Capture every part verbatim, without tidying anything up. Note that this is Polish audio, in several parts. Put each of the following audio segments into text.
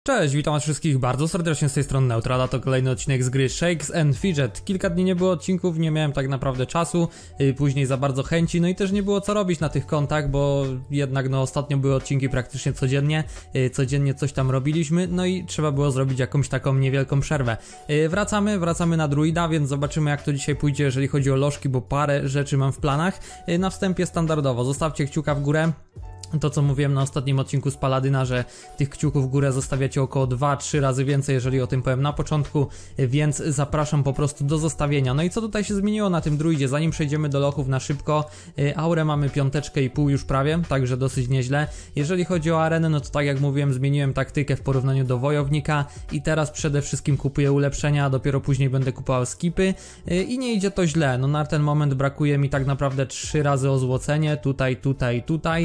Cześć, witam was wszystkich bardzo serdecznie z tej strony Neutrala, to kolejny odcinek z gry Shakes and Fidget. Kilka dni nie było odcinków, nie miałem tak naprawdę czasu, yy, później za bardzo chęci, no i też nie było co robić na tych kontach, bo jednak no ostatnio były odcinki praktycznie codziennie, yy, codziennie coś tam robiliśmy, no i trzeba było zrobić jakąś taką niewielką przerwę. Yy, wracamy, wracamy na druida, więc zobaczymy jak to dzisiaj pójdzie, jeżeli chodzi o lożki, bo parę rzeczy mam w planach. Yy, na wstępie standardowo, zostawcie kciuka w górę. To co mówiłem na ostatnim odcinku z Paladyna, że tych kciuków w górę zostawiacie około dwa trzy razy więcej, jeżeli o tym powiem na początku, więc zapraszam po prostu do zostawienia. No i co tutaj się zmieniło na tym druidzie, zanim przejdziemy do lochów na szybko, aurę mamy piąteczkę i pół już prawie, także dosyć nieźle. Jeżeli chodzi o arenę, no to tak jak mówiłem, zmieniłem taktykę w porównaniu do wojownika i teraz przede wszystkim kupuję ulepszenia, a dopiero później będę kupował skipy i nie idzie to źle. No na ten moment brakuje mi tak naprawdę trzy razy ozłocenie, tutaj, tutaj, tutaj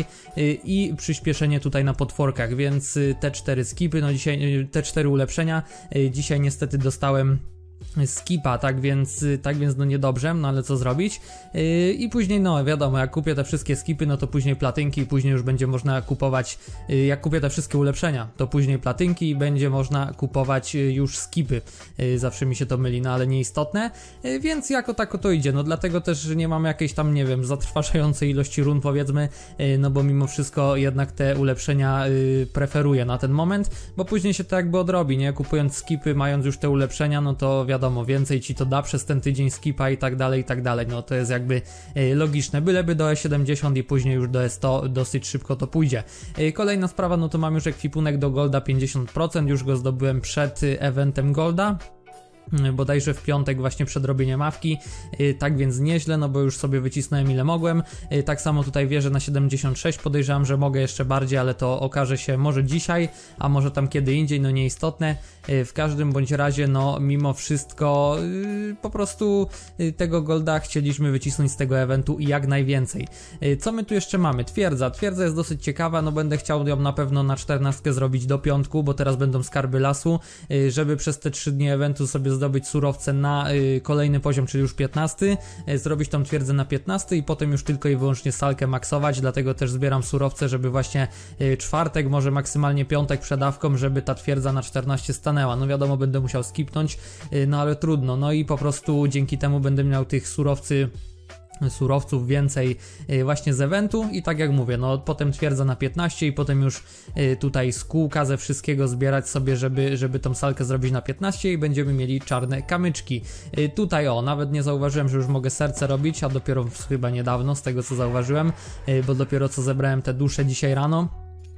i przyspieszenie tutaj na potworkach, więc te cztery skipy, no dzisiaj te cztery ulepszenia, dzisiaj niestety dostałem skipa, tak więc, tak więc no niedobrze, no ale co zrobić. Yy, i później no wiadomo, jak kupię te wszystkie skipy, no to później platynki i później już będzie można kupować, yy, jak kupię te wszystkie ulepszenia, to później platynki i będzie można kupować yy, już skipy, yy, zawsze mi się to myli, no ale nieistotne, yy, więc jako tako to idzie, no dlatego też nie mam jakiejś tam, nie wiem, zatrważającej ilości run powiedzmy, yy, no bo mimo wszystko jednak te ulepszenia yy, preferuję na ten moment, bo później się to jakby odrobi, nie, kupując skipy, mając już te ulepszenia, no to wiadomo, więcej ci to da przez ten tydzień skipa i tak dalej, i tak dalej, no to jest jakby e, logiczne, byleby do E siedemdziesiąt i później już do E sto dosyć szybko to pójdzie. E, kolejna sprawa, no to mam już ekwipunek do Golda pięćdziesiąt procent, już go zdobyłem przed e, eventem Golda. Bodajże w piątek właśnie przed robieniem mawki, yy, tak więc nieźle, no bo już sobie wycisnąłem ile mogłem, yy, tak samo tutaj wierzę na siedemdziesiąt sześć, podejrzewam, że mogę jeszcze bardziej, ale to okaże się może dzisiaj, a może tam kiedy indziej, no nieistotne, yy, w każdym bądź razie no mimo wszystko yy, po prostu yy, tego golda chcieliśmy wycisnąć z tego eventu i jak najwięcej. Yy, co my tu jeszcze mamy? Twierdza, twierdza jest dosyć ciekawa, no będę chciał ją na pewno na czternastkę zrobić do piątku, bo teraz będą skarby lasu, yy, żeby przez te trzy dni eventu sobie zdobyć surowce na y, kolejny poziom, czyli już piętnasty, y, zrobić tą twierdzę na piętnasty i potem już tylko i wyłącznie salkę maksować, dlatego też zbieram surowce, żeby właśnie y, czwartek, może maksymalnie piątek przedawką, żeby ta twierdza na czternaście stanęła. No wiadomo, będę musiał skipnąć, y, no ale trudno, no i po prostu dzięki temu będę miał tych surowcy surowców więcej właśnie z eventu i tak jak mówię, no potem twierdza na piętnaście i potem już tutaj z kółka ze wszystkiego zbierać sobie, żeby, żeby tą salkę zrobić na piętnaście i będziemy mieli czarne kamyczki. Tutaj o, nawet nie zauważyłem, że już mogę serce robić, a dopiero chyba niedawno z tego co zauważyłem, bo dopiero co zebrałem te dusze dzisiaj rano.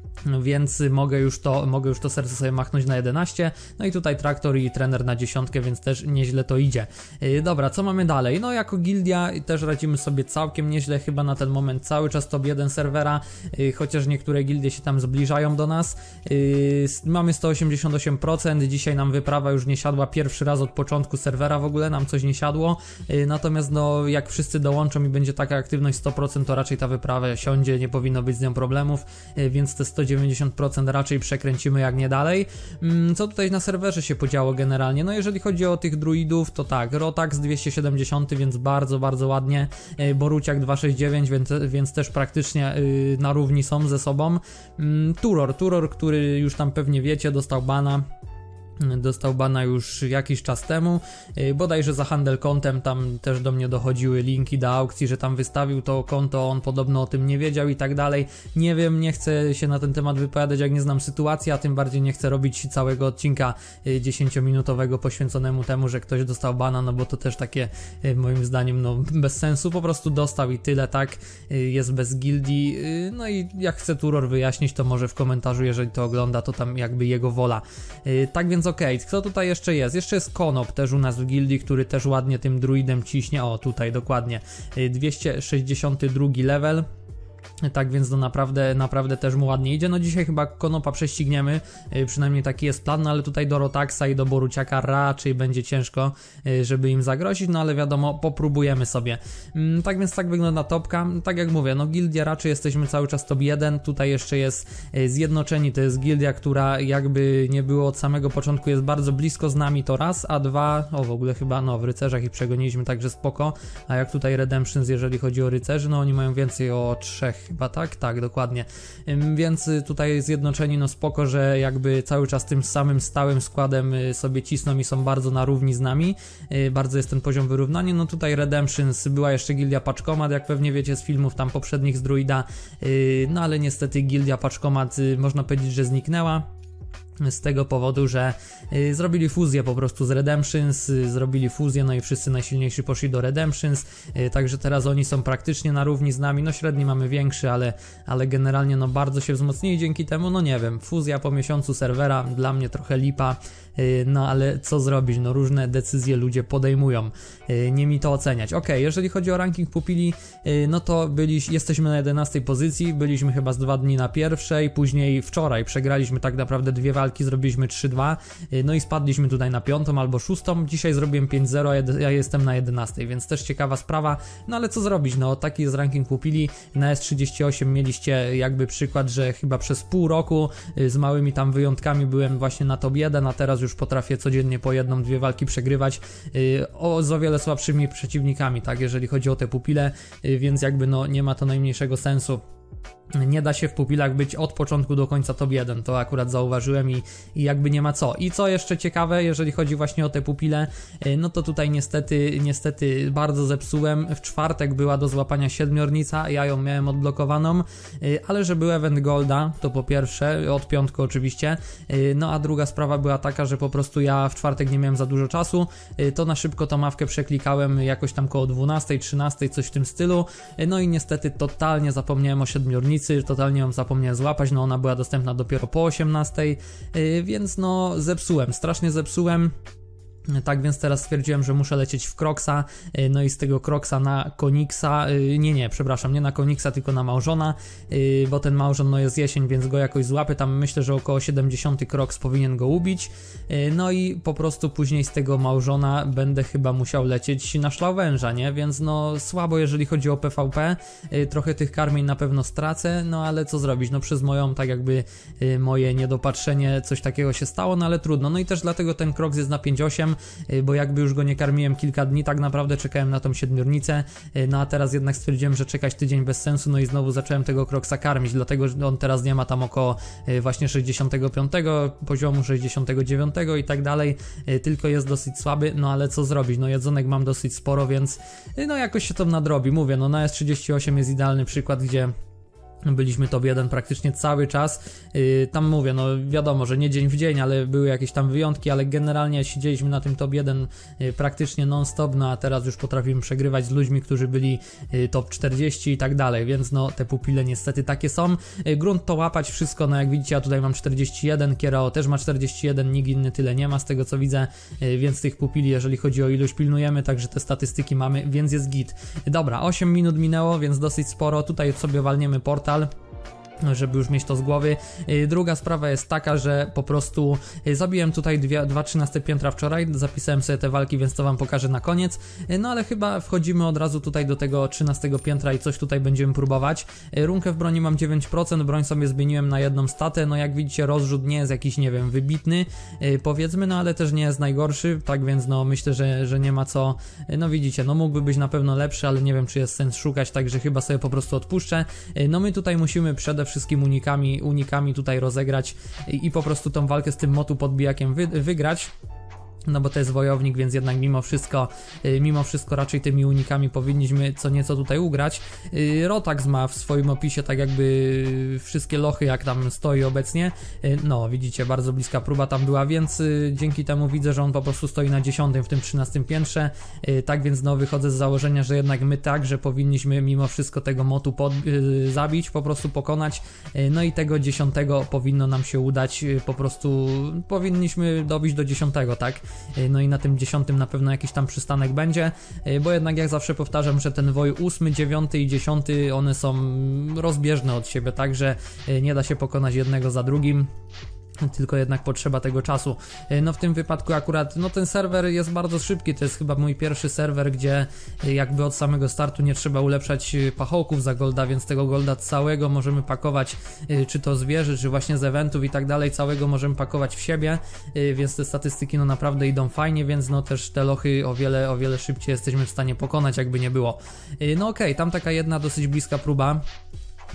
Więc mogę już to, mogę już to serce sobie machnąć na jedenaście, no i tutaj traktor i trener na dziesiątkę, więc też nieźle to idzie. Yy, dobra, co mamy dalej? No jako gildia też radzimy sobie całkiem nieźle, chyba na ten moment cały czas top jeden serwera, yy, chociaż niektóre gildie się tam zbliżają do nas. Yy, mamy sto osiemdziesiąt osiem procent, dzisiaj nam wyprawa już nie siadła pierwszy raz od początku serwera, w ogóle nam coś nie siadło, yy, natomiast no jak wszyscy dołączą i będzie taka aktywność sto procent, to raczej ta wyprawa siądzie, nie powinno być z nią problemów, yy, więc te sto dziewięćdziesiąt procent raczej przekręcimy jak nie dalej. Co tutaj na serwerze się podziało generalnie? No jeżeli chodzi o tych druidów, to tak, Rotax dwieście siedemdziesiąt, więc bardzo, bardzo ładnie, Boruciak dwieście sześćdziesiąt dziewięć, więc, więc też praktycznie na równi są ze sobą. Turor, Turor, który już tam pewnie wiecie, dostał bana. Dostał bana już jakiś czas temu, bodajże za handel kontem, tam też do mnie dochodziły linki do aukcji, że tam wystawił to konto, on podobno o tym nie wiedział i tak dalej. Nie wiem, nie chcę się na ten temat wypowiadać, jak nie znam sytuacji, a tym bardziej nie chcę robić całego odcinka dziesięciominutowego poświęconemu temu, że ktoś dostał bana, no bo to też takie moim zdaniem no bez sensu, po prostu dostał i tyle, tak, jest bez gildii, no i jak chce Turor wyjaśnić, to może w komentarzu, jeżeli to ogląda, to tam jakby jego wola. Tak więc okej, okay. Co tutaj jeszcze jest? Jeszcze jest Konop też u nas w gildii, który też ładnie tym druidem ciśnie, o tutaj dokładnie, dwieście sześćdziesiąty drugi level. Tak więc no naprawdę, naprawdę też mu ładnie idzie. No dzisiaj chyba Konopa prześcigniemy, yy, przynajmniej taki jest plan, no ale tutaj do Rotaxa i do Boruciaka raczej będzie ciężko, yy, żeby im zagrozić, no ale wiadomo, popróbujemy sobie. Yy, tak więc tak wygląda topka. Tak jak mówię, no gildia raczej jesteśmy cały czas top jeden, tutaj jeszcze jest yy, Zjednoczeni, to jest gildia, która jakby nie było od samego początku, jest bardzo blisko z nami, to raz, a dwa, o w ogóle chyba no w rycerzach ich przegoniliśmy, także spoko, a jak tutaj Redemptions, jeżeli chodzi o rycerzy, no oni mają więcej o trzy trzech chyba, tak? Tak, dokładnie. Więc tutaj zjednoczeni, no spoko, że jakby cały czas tym samym stałym składem sobie cisną i są bardzo na równi z nami. Bardzo jest ten poziom wyrównania. No tutaj Redemptions, była jeszcze Gildia Paczkomat, jak pewnie wiecie z filmów tam poprzednich z Druida, no ale niestety Gildia Paczkomat można powiedzieć, że zniknęła. Z tego powodu, że y, zrobili fuzję po prostu z Redemptions, y, zrobili fuzję, no i wszyscy najsilniejsi poszli do Redemptions, y, także teraz oni są praktycznie na równi z nami, no średni mamy większy, ale, ale generalnie no bardzo się wzmocnili dzięki temu, no nie wiem, fuzja po miesiącu serwera, dla mnie trochę lipa, y, no ale co zrobić, no różne decyzje ludzie podejmują, y, nie mi to oceniać. Ok, jeżeli chodzi o ranking pupili, y, no to byli, jesteśmy na jedenastej pozycji, byliśmy chyba z dwa dni na pierwszej, później wczoraj przegraliśmy tak naprawdę dwie walki, zrobiliśmy trzy dwa, no i spadliśmy tutaj na piątą albo szóstą, dzisiaj zrobiłem pięć zero, ja jestem na jedenastej, więc też ciekawa sprawa, no ale co zrobić, no taki jest ranking pupili. Na S trzydzieści osiem mieliście jakby przykład, że chyba przez pół roku z małymi tam wyjątkami byłem właśnie na top jeden, a teraz już potrafię codziennie po jedną, dwie walki przegrywać o z o wiele słabszymi przeciwnikami, tak, jeżeli chodzi o te pupile, więc jakby no nie ma to najmniejszego sensu. Nie da się w pupilach być od początku do końca top jeden, to akurat zauważyłem i, i jakby nie ma co. I co jeszcze ciekawe, jeżeli chodzi właśnie o te pupile, no to tutaj niestety, niestety bardzo zepsułem. W czwartek była do złapania siedmiornica, ja ją miałem odblokowaną, ale że był event golda, to po pierwsze, od piątku oczywiście, no a druga sprawa była taka, że po prostu ja w czwartek nie miałem za dużo czasu, to na szybko tą mawkę przeklikałem jakoś tam koło dwunastej, trzynastej, coś w tym stylu, no i niestety totalnie zapomniałem o siedmiornicy, totalnie ją zapomniałem złapać, no ona była dostępna dopiero po osiemnastej, yy, więc no zepsułem, strasznie zepsułem. Tak więc teraz stwierdziłem, że muszę lecieć w Kroksa, no i z tego Kroksa na Koniksa, nie, nie, przepraszam, nie na Koniksa, tylko na Małżona, bo ten Małżon no jest jesień, więc go jakoś złapię, tam myślę, że około siedemdziesiąty Kroks powinien go ubić, no i po prostu później z tego Małżona będę chyba musiał lecieć na Szlauwęża, nie, więc no słabo jeżeli chodzi o P V P, trochę tych karmień na pewno stracę, no ale co zrobić, no przez moją tak jakby moje niedopatrzenie coś takiego się stało, no ale trudno, no i też dlatego ten Kroks jest na pięć osiem, bo jakby już go nie karmiłem kilka dni, tak naprawdę czekałem na tą siedmiornicę, no a teraz jednak stwierdziłem, że czekać tydzień bez sensu, no i znowu zacząłem tego Kroksa karmić, dlatego że on teraz nie ma tam około właśnie sześćdziesiątego piątego poziomu, sześćdziesiątego dziewiątego i tak dalej, tylko jest dosyć słaby, no ale co zrobić, no jedzonek mam dosyć sporo, więc no jakoś się to nadrobi, mówię, no na S trzydzieści osiem jest idealny przykład, gdzie byliśmy top jeden praktycznie cały czas, yy, tam mówię, no wiadomo, że nie dzień w dzień, ale były jakieś tam wyjątki, ale generalnie siedzieliśmy na tym top jeden yy, praktycznie non-stop, no a teraz już potrafimy przegrywać z ludźmi, którzy byli yy, top czterdzieści i tak dalej, więc no te pupile niestety takie są. Yy, grunt to łapać wszystko, no jak widzicie ja tutaj mam czterdzieści jeden, Kierao też ma czterdzieści jeden, nikt inny tyle nie ma z tego co widzę, yy, więc tych pupili jeżeli chodzi o ilość pilnujemy, także te statystyki mamy, więc jest git. Yy, dobra, osiem minut minęło, więc dosyć sporo, tutaj sobie walniemy portal, żeby już mieć to z głowy. Druga sprawa jest taka, że po prostu zabiłem tutaj dwie, dwa trzynaste piętra wczoraj, zapisałem sobie te walki, więc to wam pokażę na koniec, no ale chyba wchodzimy od razu tutaj do tego trzynastego piętra i coś tutaj będziemy próbować. Runkę w broni mam dziewięć procent, broń sobie zmieniłem na jedną statę, no jak widzicie rozrzut nie jest jakiś, nie wiem, wybitny, powiedzmy, no ale też nie jest najgorszy, tak więc no myślę, że, że nie ma co, no widzicie, no mógłby być na pewno lepszy, ale nie wiem czy jest sens szukać, także chyba sobie po prostu odpuszczę. No my tutaj musimy przede wszystkim unikami, unikami tutaj rozegrać i, i po prostu tą walkę z tym motu podbijakiem wy, wygrać. No bo to jest wojownik, więc jednak mimo wszystko, mimo wszystko raczej tymi unikami powinniśmy co nieco tutaj ugrać. Rotax ma w swoim opisie tak jakby wszystkie lochy, jak tam stoi obecnie. No widzicie, bardzo bliska próba tam była, więc dzięki temu widzę, że on po prostu stoi na dziesiątym w tym trzynastym piętrze. Tak więc no wychodzę z założenia, że jednak my także powinniśmy mimo wszystko tego motu pod, zabić, po prostu pokonać. No i tego dziesiątego powinno nam się udać, po prostu powinniśmy dobić do dziesiątego, tak? No i na tym dziesiątym na pewno jakiś tam przystanek będzie, bo jednak jak zawsze powtarzam, że ten woj ósmy, dziewiąty i dziesiąty one są rozbieżne od siebie, także nie da się pokonać jednego za drugim. Tylko jednak potrzeba tego czasu. No w tym wypadku akurat, no ten serwer jest bardzo szybki, to jest chyba mój pierwszy serwer, gdzie jakby od samego startu nie trzeba ulepszać pachołków za golda, więc tego golda całego możemy pakować, czy to z wieży, czy właśnie z eventów i tak dalej, całego możemy pakować w siebie, więc te statystyki no naprawdę idą fajnie, więc no też te lochy o wiele, o wiele szybciej jesteśmy w stanie pokonać, jakby nie było. No okej, okay, tam taka jedna dosyć bliska próba.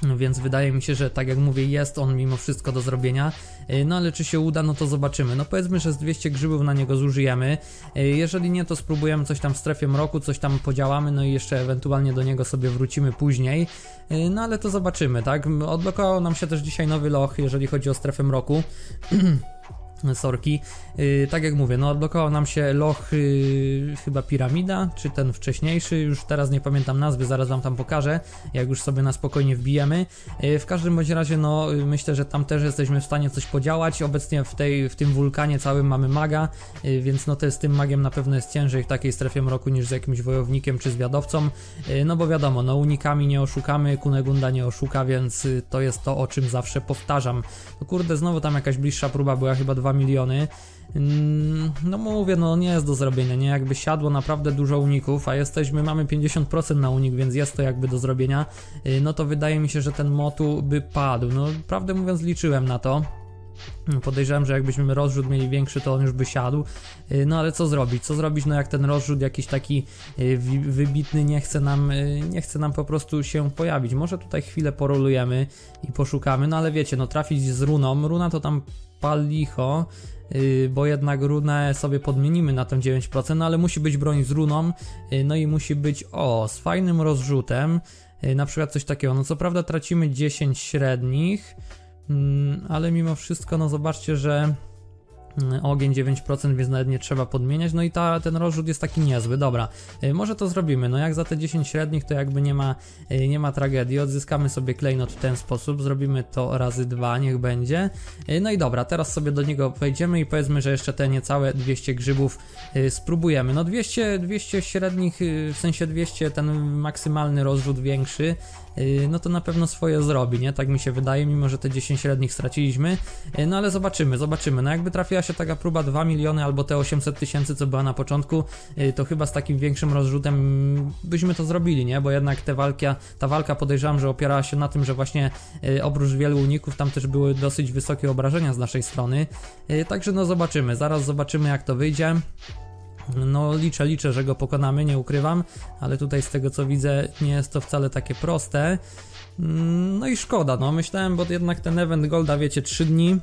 Więc wydaje mi się, że tak jak mówię, jest on mimo wszystko do zrobienia. No ale czy się uda, no to zobaczymy. No powiedzmy, że z dwieście grzybów na niego zużyjemy. Jeżeli nie, to spróbujemy coś tam w strefie mroku, coś tam podziałamy, no i jeszcze ewentualnie do niego sobie wrócimy później. No ale to zobaczymy, tak? Odblokował nam się też dzisiaj nowy loch, jeżeli chodzi o strefę mroku. Sorki, yy, tak jak mówię, no odblokował nam się loch yy, chyba piramida, czy ten wcześniejszy, już teraz nie pamiętam nazwy, zaraz wam tam pokażę, jak już sobie na spokojnie wbijemy. Yy, w każdym bądź razie, no yy, myślę, że tam też jesteśmy w stanie coś podziałać. Obecnie w, tej, w tym wulkanie całym mamy maga, yy, więc no to z tym magiem na pewno jest ciężej w takiej strefie mroku niż z jakimś wojownikiem czy zwiadowcą, yy, no bo wiadomo, no unikami nie oszukamy, Kunegunda nie oszuka, więc yy, to jest to, o czym zawsze powtarzam. No kurde, znowu tam jakaś bliższa próba była, chyba dwa miliony. No mówię, no nie jest do zrobienia, nie? Jakby siadło naprawdę dużo uników, a jesteśmy, mamy pięćdziesiąt procent na unik, więc jest to jakby do zrobienia, no to wydaje mi się, że ten motu by padł. No prawdę mówiąc, liczyłem na to. Podejrzewam, że jakbyśmy rozrzut mieli większy, to on już by siadł. No ale co zrobić? Co zrobić, no jak ten rozrzut jakiś taki wybitny nie chce nam, nie chce nam po prostu się pojawić. Może tutaj chwilę porolujemy i poszukamy, no ale wiecie, no trafić z runą, runa to tam pal licho, bo jednak runę sobie podmienimy na ten dziewięć procent, no ale musi być broń z runą, no i musi być, o, z fajnym rozrzutem, na przykład coś takiego. No co prawda tracimy dziesięć średnich, ale mimo wszystko, no zobaczcie, że ogień dziewięć procent, więc nawet nie trzeba podmieniać, no i ta, ten rozrzut jest taki niezły. Dobra, może to zrobimy, no jak za te dziesięć średnich, to jakby nie ma, nie ma tragedii, odzyskamy sobie klejnot w ten sposób, zrobimy to razy dwa, niech będzie. No i dobra, teraz sobie do niego wejdziemy i powiedzmy, że jeszcze te niecałe dwieście grzybów spróbujemy. No dwieście, dwieście średnich, w sensie dwieście, ten maksymalny rozrzut większy, no to na pewno swoje zrobi, nie? Tak mi się wydaje, mimo że te dziesięć średnich straciliśmy, no ale zobaczymy, zobaczymy. No jakby trafiła się taka próba dwa miliony albo te osiemset tysięcy, co była na początku, to chyba z takim większym rozrzutem byśmy to zrobili, nie? Bo jednak te walki, ta walka, podejrzewam, że opierała się na tym, że właśnie oprócz wielu uników tam też były dosyć wysokie obrażenia z naszej strony, także no zobaczymy, zaraz zobaczymy, jak to wyjdzie. No liczę, liczę, że go pokonamy, nie ukrywam, ale tutaj z tego co widzę nie jest to wcale takie proste. No i szkoda, no myślałem, bo jednak ten event Golda, wiecie, trzy dni,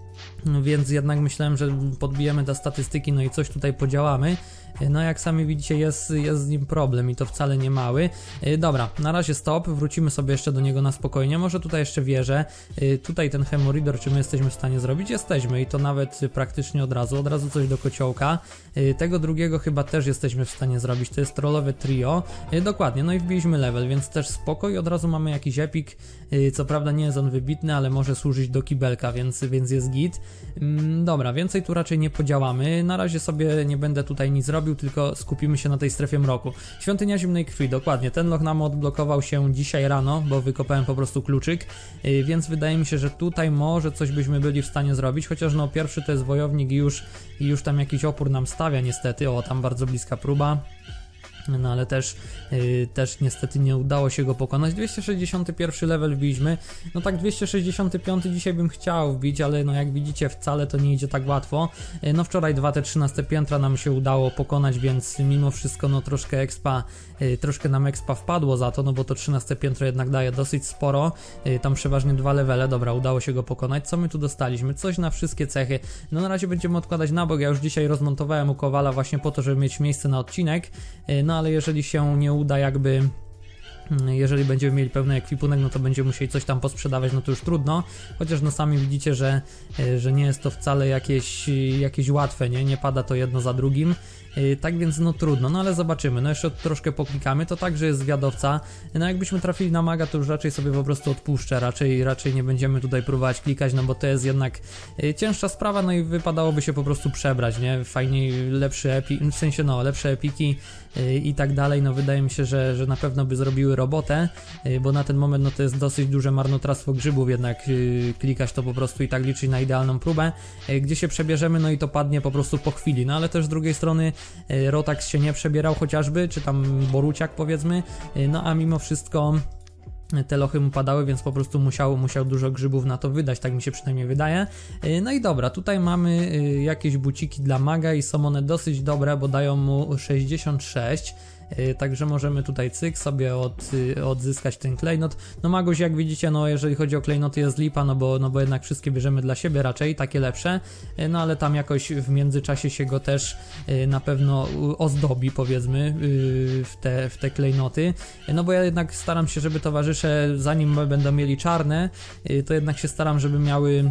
więc jednak myślałem, że podbijemy te statystyki, no i coś tutaj podziałamy. No jak sami widzicie, jest, jest z nim problem i to wcale nie mały. Dobra, na razie stop, wrócimy sobie jeszcze do niego na spokojnie, może tutaj jeszcze wierzę. Tutaj ten Hemoridor, czy my jesteśmy w stanie zrobić? Jesteśmy i to nawet praktycznie od razu, od razu coś do kociołka. Tego drugiego chyba też jesteśmy w stanie zrobić, to jest trollowe trio. Dokładnie, no i wbiliśmy level, więc też spoko i od razu mamy jakiś epik. Co prawda nie jest on wybitny, ale może służyć do kibelka, więc, więc jest git. Dobra, więcej tu raczej nie podziałamy, na razie sobie nie będę tutaj nic robił, tylko skupimy się na tej strefie mroku. Świątynia zimnej krwi, dokładnie, ten loch nam odblokował się dzisiaj rano, bo wykopałem po prostu kluczyk, więc wydaje mi się, że tutaj może coś byśmy byli w stanie zrobić, chociaż no pierwszy to jest wojownik i już, i już tam jakiś opór nam stawia niestety, o tam bardzo bliska próba. No ale też, yy, też niestety nie udało się go pokonać. dwieście sześćdziesiąty pierwszy level wbiliśmy. No tak dwieście sześćdziesiąty piąty dzisiaj bym chciał wbić, ale no jak widzicie wcale to nie idzie tak łatwo. Yy, no wczoraj dwa te trzynaste piętra nam się udało pokonać, więc mimo wszystko no troszkę expa, yy, troszkę nam expa wpadło za to, no bo to trzynaste piętro jednak daje dosyć sporo. Yy, tam przeważnie dwa levele, dobra, udało się go pokonać. Co my tu dostaliśmy? Coś na wszystkie cechy. No na razie będziemy odkładać na bok, ja już dzisiaj rozmontowałem u Kowala właśnie po to, żeby mieć miejsce na odcinek. Yy, no ale jeżeli się nie uda jakby, jeżeli będziemy mieli pełny ekwipunek, no to będziemy musieli coś tam posprzedawać, no to już trudno, chociaż no sami widzicie, że, że nie jest to wcale jakieś, jakieś łatwe, nie? Nie pada to jedno za drugim. Tak więc no trudno, no ale zobaczymy, no jeszcze troszkę poklikamy, to także jest zwiadowca, no jakbyśmy trafili na maga, to już raczej sobie po prostu odpuszczę, raczej, raczej nie będziemy tutaj próbować klikać, no bo to jest jednak cięższa sprawa, no i wypadałoby się po prostu przebrać, nie, fajniej, lepszy epi, w sensie no, lepsze epiki i tak dalej, no wydaje mi się, że, że na pewno by zrobiły robotę, bo na ten moment no to jest dosyć duże marnotrawstwo grzybów, jednak klikać to po prostu i tak liczyć na idealną próbę, gdzie się przebierzemy, no i to padnie po prostu po chwili, no ale też z drugiej strony Rotax się nie przebierał chociażby, czy tam Boruciak powiedzmy, no a mimo wszystko te lochy mu padały, więc po prostu musiał, musiał dużo grzybów na to wydać, tak mi się przynajmniej wydaje. No i dobra, tutaj mamy jakieś buciki dla maga i są one dosyć dobre, bo dają mu sześćdziesiąt sześć. także możemy tutaj cyk sobie od, odzyskać ten klejnot. No Maguś, jak widzicie, no jeżeli chodzi o klejnoty jest lipa, no bo, no bo jednak wszystkie bierzemy dla siebie raczej, takie lepsze, no ale tam jakoś w międzyczasie się go też na pewno ozdobi, powiedzmy, w te, w te klejnoty, no bo ja jednak staram się, żeby towarzysze, zanim będą mieli czarne, to jednak się staram, żeby miały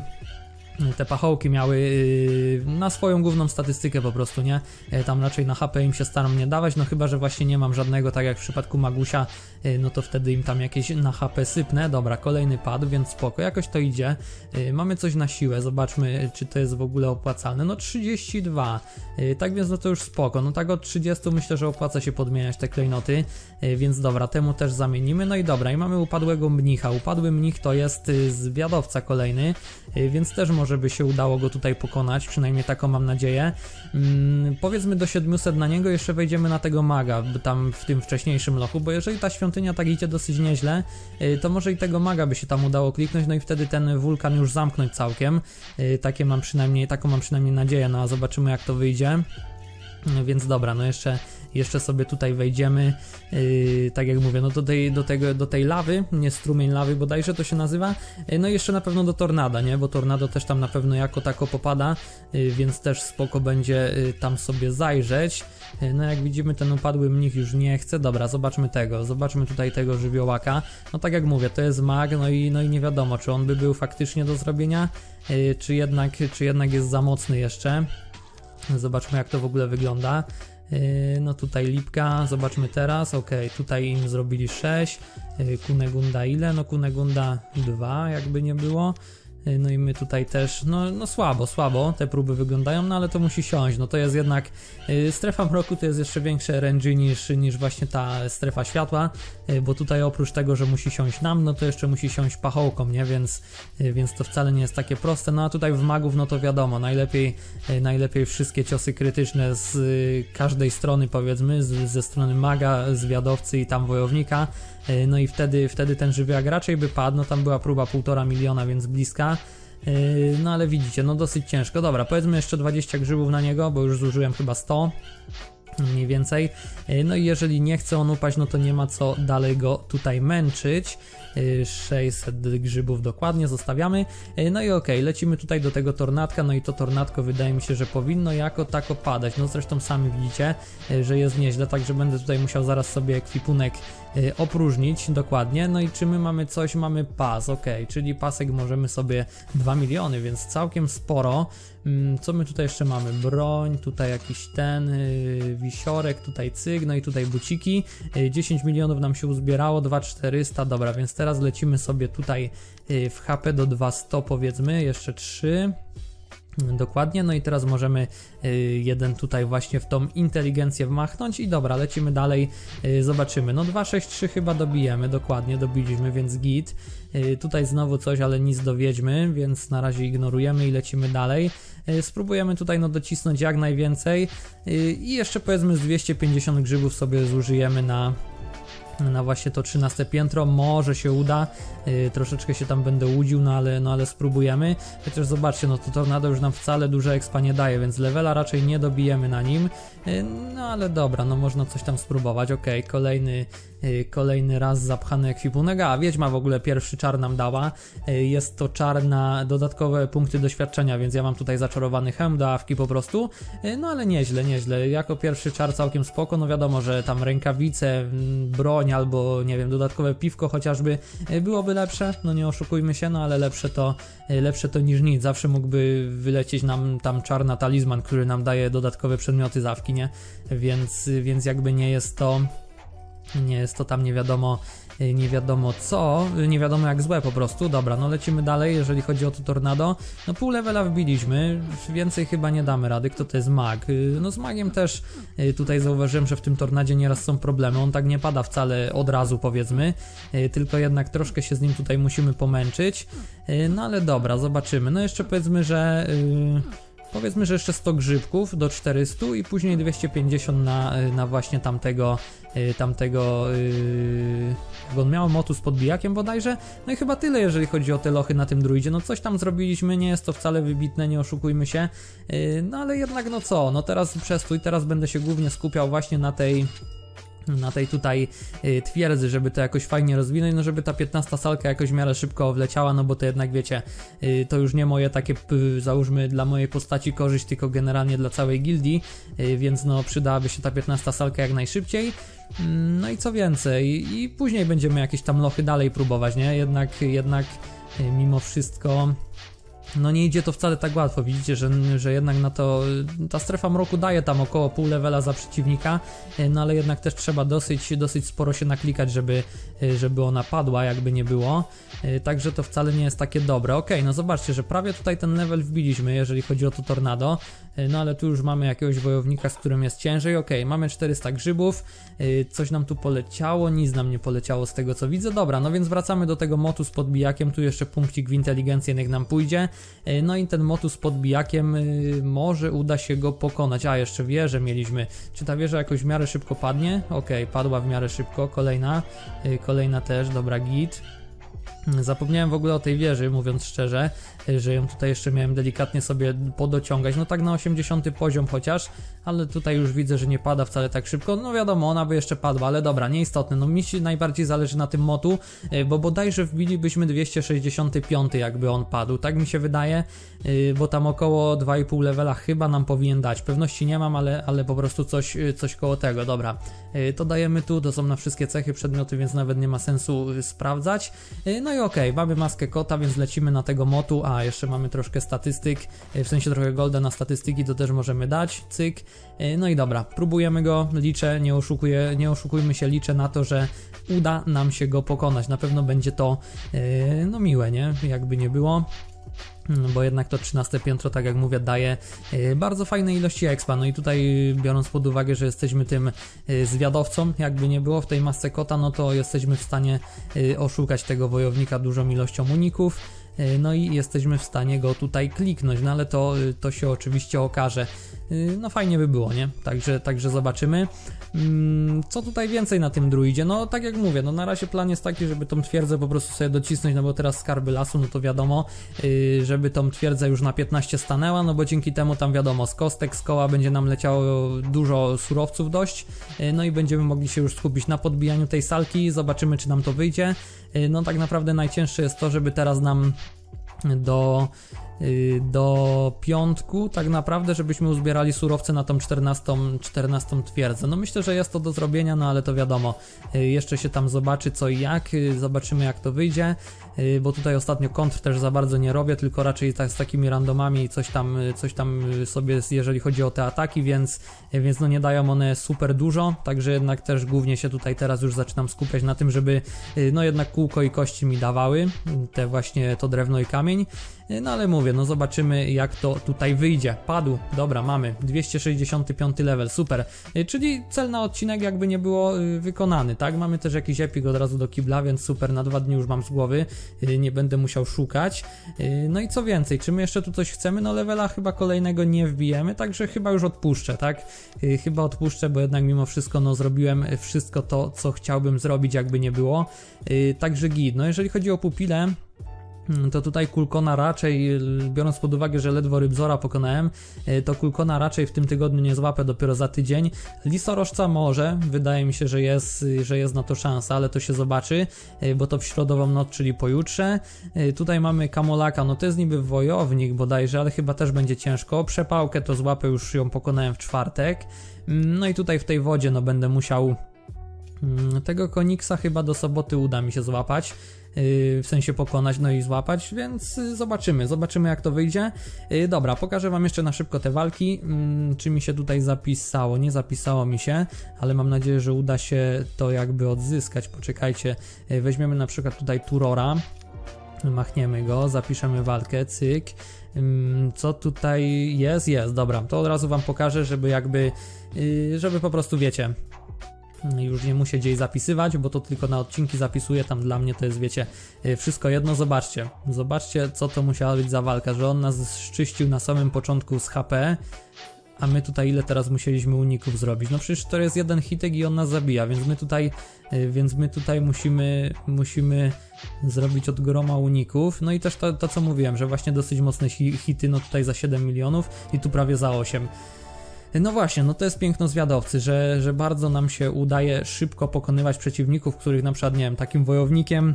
te pachołki miały yy, na swoją główną statystykę po prostu, nie? Yy, tam raczej na H P im się staram nie dawać, no chyba, że właśnie nie mam żadnego, tak jak w przypadku Magusia, yy, no to wtedy im tam jakieś na H P sypnę. Dobra, kolejny pad, więc spoko, jakoś to idzie. Yy, mamy coś na siłę, zobaczmy, czy to jest w ogóle opłacalne. No trzydzieści dwa, yy, tak więc no to już spoko, no tak od trzydziestu myślę, że opłaca się podmieniać te klejnoty, yy, więc dobra, temu też zamienimy. No i dobra, i mamy upadłego mnicha. Upadły mnich to jest yy, zwiadowca kolejny, yy, więc też może żeby się udało go tutaj pokonać, przynajmniej taką mam nadzieję. Hmm, powiedzmy do siedmiuset na niego, jeszcze wejdziemy na tego maga, tam w tym wcześniejszym lochu, bo jeżeli ta świątynia tak idzie dosyć nieźle, yy, to może i tego maga by się tam udało kliknąć, no i wtedy ten wulkan już zamknąć całkiem. Yy, takie mam przynajmniej, taką mam przynajmniej nadzieję, no a zobaczymy jak to wyjdzie. Yy, więc dobra, no jeszcze Jeszcze sobie tutaj wejdziemy, yy, tak jak mówię, no do tej, do, tego, do tej lawy, nie strumień lawy bodajże to się nazywa, yy, no i jeszcze na pewno do tornada, nie, bo tornado też tam na pewno jako tako popada, yy, więc też spoko będzie yy, tam sobie zajrzeć. Yy, no jak widzimy, ten upadły mnich już nie chce. Dobra, zobaczmy tego, zobaczmy tutaj tego żywiołaka. No tak jak mówię, to jest mag, no i, no i nie wiadomo, czy on by był faktycznie do zrobienia, yy, czy, jednak, czy jednak jest za mocny jeszcze. Zobaczmy jak to w ogóle wygląda. No tutaj lipka, zobaczmy teraz, ok, tutaj im zrobili sześć, Kunegunda ile? No Kunegunda dwa, jakby nie było. No i my tutaj też, no, no słabo, słabo te próby wyglądają, no ale to musi siąść, no to jest jednak, y, strefa mroku to jest jeszcze większe R N G niż, niż właśnie ta strefa światła, y, bo tutaj oprócz tego, że musi siąść nam, no to jeszcze musi siąść pachołkom, nie, więc, y, więc to wcale nie jest takie proste, no a tutaj w magów, no to wiadomo, najlepiej, y, najlepiej wszystkie ciosy krytyczne z y, każdej strony, powiedzmy, z, ze strony maga, zwiadowcy i tam wojownika. No i wtedy, wtedy ten żywiołak raczej by padł, no tam była próba półtora miliona, więc bliska. No ale widzicie, no dosyć ciężko. Dobra, powiedzmy jeszcze dwadzieścia grzybów na niego, bo już zużyłem chyba sto. Mniej więcej. No i jeżeli nie chce on upaść, no to nie ma co dalej go tutaj męczyć. sześćset grzybów dokładnie zostawiamy. No i okej, okay, lecimy tutaj do tego tornadka, no i to tornadko wydaje mi się, że powinno jako tako padać. No zresztą sami widzicie, że jest nieźle, także będę tutaj musiał zaraz sobie ekwipunek opróżnić dokładnie. No i czy my mamy coś? Mamy pas, ok, czyli pasek możemy sobie dwa miliony, więc całkiem sporo. Co my tutaj jeszcze mamy? Broń, tutaj jakiś ten yy, wisiorek, tutaj cyg, no i tutaj buciki. Yy, dziesięć milionów nam się uzbierało, dwa tysiące czterysta, dobra, więc teraz lecimy sobie tutaj yy, w H P do dwieście powiedzmy, jeszcze trzy. Dokładnie, no i teraz możemy y, jeden tutaj właśnie w tą inteligencję wmachnąć i dobra, lecimy dalej, y, zobaczymy, no dwieście sześćdziesiąt trzy chyba dobijemy, dokładnie, dobiliśmy, więc git, y, tutaj znowu coś, ale nic dowiedźmy, więc na razie ignorujemy i lecimy dalej, y, spróbujemy tutaj no docisnąć jak najwięcej y, i jeszcze powiedzmy z dwieście pięćdziesiąt grzybów sobie zużyjemy na na właśnie to trzynaste piętro, może się uda, yy, troszeczkę się tam będę łudził, no ale, no ale spróbujemy, chociaż zobaczcie, no to tornado już nam wcale dużo expa nie daje, więc levela raczej nie dobijemy na nim, yy, no ale dobra, no można coś tam spróbować, okej, okay, kolejny, yy, kolejny raz zapchany ekwipunek, a wiedźma w ogóle pierwszy czar nam dała, yy, jest to czar na dodatkowe punkty doświadczenia, więc ja mam tutaj zaczarowany hełm do awki po prostu, yy, no ale nieźle, nieźle, jako pierwszy czar całkiem spoko, no wiadomo, że tam rękawice, broń, albo nie wiem, dodatkowe piwko chociażby byłoby lepsze, no nie oszukujmy się, no ale lepsze to, lepsze to niż nic, zawsze mógłby wylecieć nam tam czarna talizman, który nam daje dodatkowe przedmioty z awki, nie, więc, więc jakby nie jest to, nie jest to tam nie wiadomo, nie wiadomo co, nie wiadomo jak złe po prostu. Dobra, no lecimy dalej, jeżeli chodzi o to tornado, no pół levela wbiliśmy, więcej chyba nie damy rady. Kto to jest mag? No z magiem też tutaj zauważyłem, że w tym tornadzie nieraz są problemy, on tak nie pada wcale od razu powiedzmy, tylko jednak troszkę się z nim tutaj musimy pomęczyć, no ale dobra, zobaczymy. No jeszcze powiedzmy, że Powiedzmy, że jeszcze sto grzybków do czterystu i później dwieście pięćdziesiąt na, na właśnie tamtego, tamtego, yy, jak on miał, motu z podbijakiem bodajże. No i chyba tyle, jeżeli chodzi o te lochy na tym druidzie. No coś tam zrobiliśmy, nie jest to wcale wybitne, nie oszukujmy się. Yy, no ale jednak no co, no teraz przestój, teraz będę się głównie skupiał właśnie na tej na tej tutaj y, twierdzy, żeby to jakoś fajnie rozwinąć, no żeby ta piętnasta salka jakoś w miarę szybko wleciała, no bo to jednak wiecie, y, to już nie moje takie, y, załóżmy dla mojej postaci korzyść, tylko generalnie dla całej gildii, y, więc no przydałaby się ta piętnasta salka jak najszybciej. No i co więcej, i później będziemy jakieś tam lochy dalej próbować, nie? Jednak, jednak y, mimo wszystko... No nie idzie to wcale tak łatwo, widzicie, że, że jednak na to ta strefa mroku daje tam około pół levela za przeciwnika, no ale jednak też trzeba dosyć, dosyć sporo się naklikać, żeby, żeby ona padła, jakby nie było, także to wcale nie jest takie dobre. Ok, no zobaczcie, że prawie tutaj ten level wbiliśmy, jeżeli chodzi o to tornado, no ale tu już mamy jakiegoś wojownika, z którym jest ciężej. Ok, mamy czterysta grzybów, coś nam tu poleciało, nic nam nie poleciało z tego co widzę. Dobra, no więc wracamy do tego motu z podbijakiem, tu jeszcze punkcik w inteligencję niech nam pójdzie. No i ten motu z podbijakiem, yy, może uda się go pokonać. A, jeszcze wieżę mieliśmy. Czy ta wieża jakoś w miarę szybko padnie? Okej, okay, padła w miarę szybko. Kolejna, yy, kolejna też, dobra, git. Zapomniałem w ogóle o tej wieży, mówiąc szczerze, że ją tutaj jeszcze miałem delikatnie sobie podociągać, no tak na osiemdziesiąty poziom chociaż, ale tutaj już widzę, że nie pada wcale tak szybko, no wiadomo, ona by jeszcze padła, ale dobra, nieistotne, no mi się najbardziej zależy na tym motu, bo bodajże wbilibyśmy dwieście sześćdziesiąty piąty jakby on padł, tak mi się wydaje, bo tam około dwa i pół levela chyba nam powinien dać, pewności nie mam, ale, ale po prostu coś, coś koło tego, dobra, to dajemy tu, to są na wszystkie cechy przedmioty, więc nawet nie ma sensu sprawdzać, no i okej, okay, mamy maskę kota, więc lecimy na tego motu, a jeszcze mamy troszkę statystyk, w sensie trochę golda na statystyki, to też możemy dać, cyk, no i dobra, próbujemy go, liczę, nie oszukuję, nie oszukujmy się, liczę na to, że uda nam się go pokonać, na pewno będzie to, no miłe, nie, jakby nie było. Bo jednak to trzynaste piętro, tak jak mówię, daje bardzo fajne ilości expa, no i tutaj biorąc pod uwagę, że jesteśmy tym zwiadowcą, jakby nie było w tej masce kota, no to jesteśmy w stanie oszukać tego wojownika dużą ilością uników, no i jesteśmy w stanie go tutaj kliknąć, no ale to, to się oczywiście okaże. No fajnie by było, nie? Także, także zobaczymy. Co tutaj więcej na tym druidzie? No tak jak mówię, no na razie plan jest taki, żeby tą twierdzę po prostu sobie docisnąć, no bo teraz skarby lasu, no to wiadomo, żeby tą twierdzę już na piętnaście stanęła, no bo dzięki temu tam wiadomo, z kostek, z koła będzie nam leciało dużo surowców dość, no i będziemy mogli się już skupić na podbijaniu tej salki, zobaczymy czy nam to wyjdzie. No tak naprawdę najcięższe jest to, żeby teraz nam do do piątku tak naprawdę, żebyśmy uzbierali surowce na tą czternastą, czternastą twierdzę. No myślę, że jest to do zrobienia, no ale to wiadomo, jeszcze się tam zobaczy co i jak, zobaczymy jak to wyjdzie, bo tutaj ostatnio kontr też za bardzo nie robię, tylko raczej tak z takimi randomami i coś tam, coś tam sobie, jeżeli chodzi o te ataki, więc, więc no nie dają one super dużo, także jednak też głównie się tutaj teraz już zaczynam skupiać na tym, żeby no jednak kółko i kości mi dawały, te właśnie to drewno i kamień. No ale mówię, no zobaczymy jak to tutaj wyjdzie. Padł, dobra, mamy dwieście sześćdziesiąty piąty level, super, czyli cel na odcinek jakby nie było wykonany, tak? Mamy też jakiś epik od razu do kibla, więc super, na dwa dni już mam z głowy, nie będę musiał szukać. No i co więcej, czy my jeszcze tu coś chcemy? No levela chyba kolejnego nie wbijemy, także chyba już odpuszczę, tak? Chyba odpuszczę, bo jednak mimo wszystko no zrobiłem wszystko to, co chciałbym zrobić, jakby nie było, także git. No jeżeli chodzi o pupile, to tutaj Kulkona raczej, biorąc pod uwagę, że ledwo Rybzora pokonałem, to Kulkona raczej w tym tygodniu nie złapę, dopiero za tydzień. Lisorożca może, wydaje mi się, że jest, że jest na to szansa, ale to się zobaczy, bo to w środową noc, czyli pojutrze. Tutaj mamy Kamolaka, no to jest niby wojownik bodajże, ale chyba też będzie ciężko. Przepałkę to złapę, już ją pokonałem w czwartek. No i tutaj w tej wodzie no będę musiał... Tego Koniksa chyba do soboty uda mi się złapać, w sensie pokonać, no i złapać, więc zobaczymy, zobaczymy jak to wyjdzie. Dobra, pokażę wam jeszcze na szybko te walki, czy mi się tutaj zapisało, nie zapisało mi się, ale mam nadzieję, że uda się to jakby odzyskać. Poczekajcie, weźmiemy na przykład tutaj Turora, machniemy go, zapiszemy walkę, cyk. Co tutaj jest? Jest, dobra, to od razu wam pokażę, żeby jakby, żeby po prostu wiecie, już nie muszę gdzieś zapisywać, bo to tylko na odcinki zapisuję, tam dla mnie to jest, wiecie, wszystko jedno. Zobaczcie, zobaczcie co to musiała być za walka, że on nas szczyścił na samym początku z H P, a my tutaj ile teraz musieliśmy uników zrobić? No przecież to jest jeden hitek i on nas zabija, więc my tutaj, więc my tutaj musimy, musimy zrobić od groma uników. No i też to, to co mówiłem, że właśnie dosyć mocne hity, no tutaj za siedem milionów i tu prawie za osiem. No właśnie, no to jest piękno zwiadowcy, że, że bardzo nam się udaje szybko pokonywać przeciwników, których na przykład, nie wiem, takim wojownikiem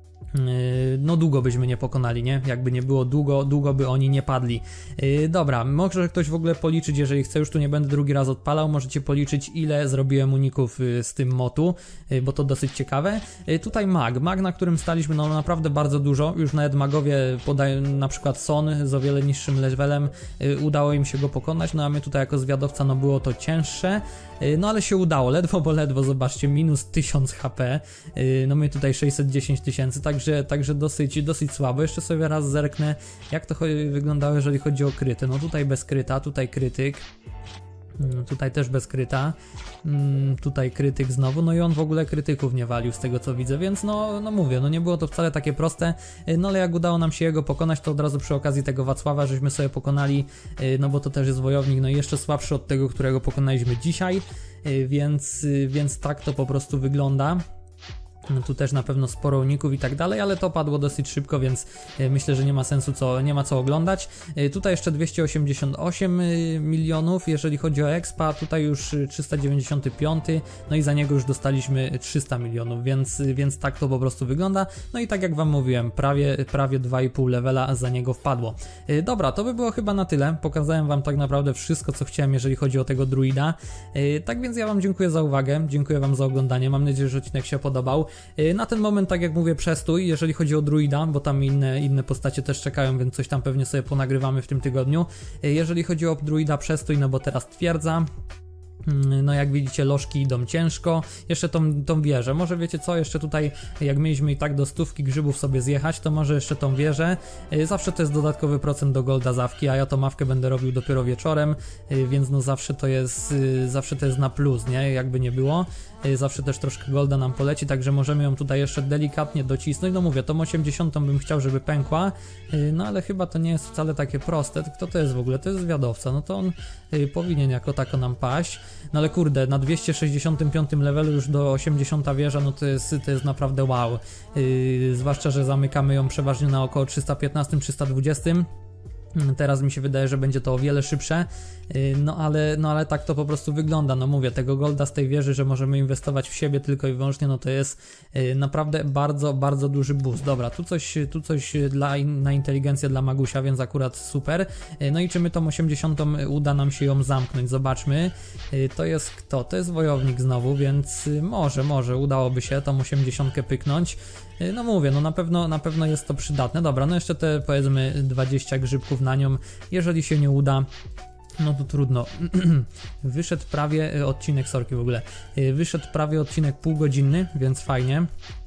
no długo byśmy nie pokonali, nie? Jakby nie było długo, długo by oni nie padli. Yy, dobra, może ktoś w ogóle policzyć, jeżeli chce, już tu nie będę drugi raz odpalał, możecie policzyć, ile zrobiłem uników yy, z tym motu, yy, bo to dosyć ciekawe. Yy, tutaj mag, mag, na którym staliśmy, no naprawdę bardzo dużo, już nawet magowie podają, na przykład Son z o wiele niższym levelem, yy, udało im się go pokonać, no a my tutaj jako zwiadowca, no było to cięższe, yy, no ale się udało, ledwo, bo ledwo, zobaczcie, minus tysiąc H P, yy, no my tutaj sześćset dziesięć tysięcy, Także, także dosyć, dosyć słabo. Jeszcze sobie raz zerknę, jak to wyglądało, jeżeli chodzi o kryty. No tutaj bez kryta, tutaj krytyk. Tutaj też bez kryta. Tutaj krytyk znowu. No i on w ogóle krytyków nie walił z tego co widzę, więc no, no mówię, no nie było to wcale takie proste. No ale jak udało nam się jego pokonać, to od razu przy okazji tego Wacława żeśmy sobie pokonali, no bo to też jest wojownik, no i jeszcze słabszy od tego, którego pokonaliśmy dzisiaj, więc, więc tak to po prostu wygląda. No tu też na pewno sporo uników i tak dalej, ale to padło dosyć szybko, więc myślę, że nie ma sensu, co, nie ma co oglądać. Tutaj jeszcze dwieście osiemdziesiąt osiem milionów, jeżeli chodzi o expa, tutaj już trzysta dziewięćdziesiąt pięć, no i za niego już dostaliśmy trzysta milionów, więc, więc tak to po prostu wygląda. No i tak jak wam mówiłem, prawie, prawie dwa i pół levela za niego wpadło. Dobra, to by było chyba na tyle, pokazałem wam tak naprawdę wszystko, co chciałem, jeżeli chodzi o tego druida. Tak więc ja wam dziękuję za uwagę, dziękuję wam za oglądanie, mam nadzieję, że odcinek się podobał. Na ten moment, tak jak mówię, przestój, jeżeli chodzi o druida, bo tam inne, inne postacie też czekają, więc coś tam pewnie sobie ponagrywamy w tym tygodniu. Jeżeli chodzi o druida, przestój, no bo teraz twierdza. No jak widzicie, lożki idą ciężko, jeszcze tą, tą wieżę, może wiecie co, jeszcze tutaj jak mieliśmy i tak do stówki grzybów sobie zjechać, to może jeszcze tą wieżę, zawsze to jest dodatkowy procent do golda zawki, a ja tą mawkę będę robił dopiero wieczorem, więc no zawsze to jest, zawsze to jest na plus, nie, jakby nie było, zawsze też troszkę golda nam poleci, także możemy ją tutaj jeszcze delikatnie docisnąć, no mówię, tą osiemdziesiątą bym chciał, żeby pękła, no ale chyba to nie jest wcale takie proste. Kto to jest w ogóle? To jest zwiadowca, no to on powinien jako tako nam paść. No ale kurde, na dwieście sześćdziesiątym piątym levelu już do osiemdziesiątej wieża, no to jest, to jest naprawdę wow. Yy, zwłaszcza, że zamykamy ją przeważnie na około trzysta piętnaście trzysta dwadzieścia. Teraz mi się wydaje, że będzie to o wiele szybsze, no ale, no ale tak to po prostu wygląda, no mówię, tego golda z tej wieży, że możemy inwestować w siebie tylko i wyłącznie, no to jest naprawdę bardzo, bardzo duży boost. Dobra, tu coś, tu coś dla, na inteligencję dla Magusia, więc akurat super. No i czy my tą osiemdziesiątą uda nam się ją zamknąć, zobaczmy. To jest kto? To jest wojownik znowu, więc może, może udałoby się tą osiemdziesiątkę pyknąć. No mówię, no na pewno, na pewno jest to przydatne. Dobra, no jeszcze te powiedzmy dwadzieścia grzybków na nią, jeżeli się nie uda, no to trudno. Wyszedł prawie odcinek, sorki w ogóle, wyszedł prawie odcinek półgodzinny, więc fajnie.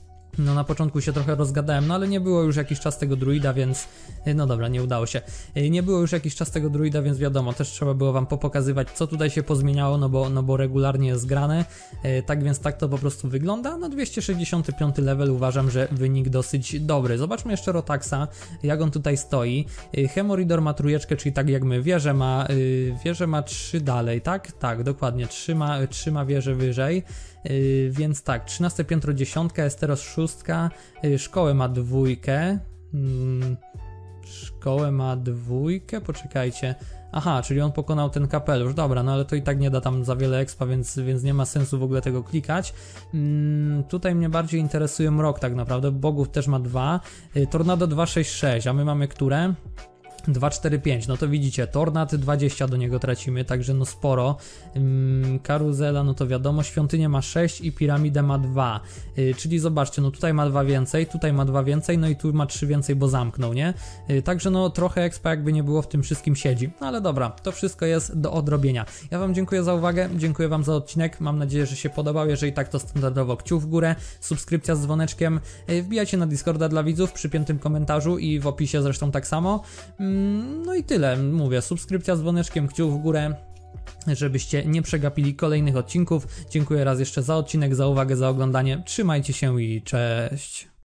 No na początku się trochę rozgadałem, no ale nie było już jakiś czas tego druida, więc no dobra, nie udało się. Nie było już jakiś czas tego druida, więc wiadomo, też trzeba było wam popokazywać, co tutaj się pozmieniało, no bo, no bo regularnie jest grane. Tak więc tak to po prostu wygląda. No dwieście sześćdziesiąty piąty level, uważam, że wynik dosyć dobry. Zobaczmy jeszcze Rotaxa, jak on tutaj stoi. Hemoridor ma trójeczkę, czyli tak jak my, wieżę ma, wieżę ma trzy dalej, tak? Tak, dokładnie, trzyma, trzyma wieżę wyżej. Yy, więc tak, trzynaste piętro dziesiątka, jest teraz szóstka, yy, szkołę ma dwójkę, yy, szkołę ma dwójkę, poczekajcie, aha, czyli on pokonał ten kapelusz, dobra, no ale to i tak nie da tam za wiele expa, więc, więc nie ma sensu w ogóle tego klikać. Yy, tutaj mnie bardziej interesuje mrok tak naprawdę, bogów też ma dwa, yy, tornado dwa sześć sześć, a my mamy które? dwa cztery pięć, no to widzicie, tornad dwadzieścia do niego tracimy, także no sporo. Ym, karuzela, no to wiadomo, świątynię ma sześć i piramidę ma dwa, yy, czyli zobaczcie, no tutaj ma dwa więcej, tutaj ma dwa więcej, no i tu ma trzy więcej, bo zamknął, nie? Yy, także no trochę expa jakby nie było w tym wszystkim siedzi, no ale dobra, to wszystko jest do odrobienia. Ja wam dziękuję za uwagę, dziękuję wam za odcinek, mam nadzieję, że się podobał, jeżeli tak to standardowo kciuk w górę, subskrypcja z dzwoneczkiem, yy, wbijajcie na Discorda dla widzów przy piętym komentarzu i w opisie zresztą tak samo. Yy, No i tyle, mówię, subskrypcja z dzwoneczkiem, kciuk w górę, żebyście nie przegapili kolejnych odcinków. Dziękuję raz jeszcze za odcinek, za uwagę, za oglądanie, trzymajcie się i cześć!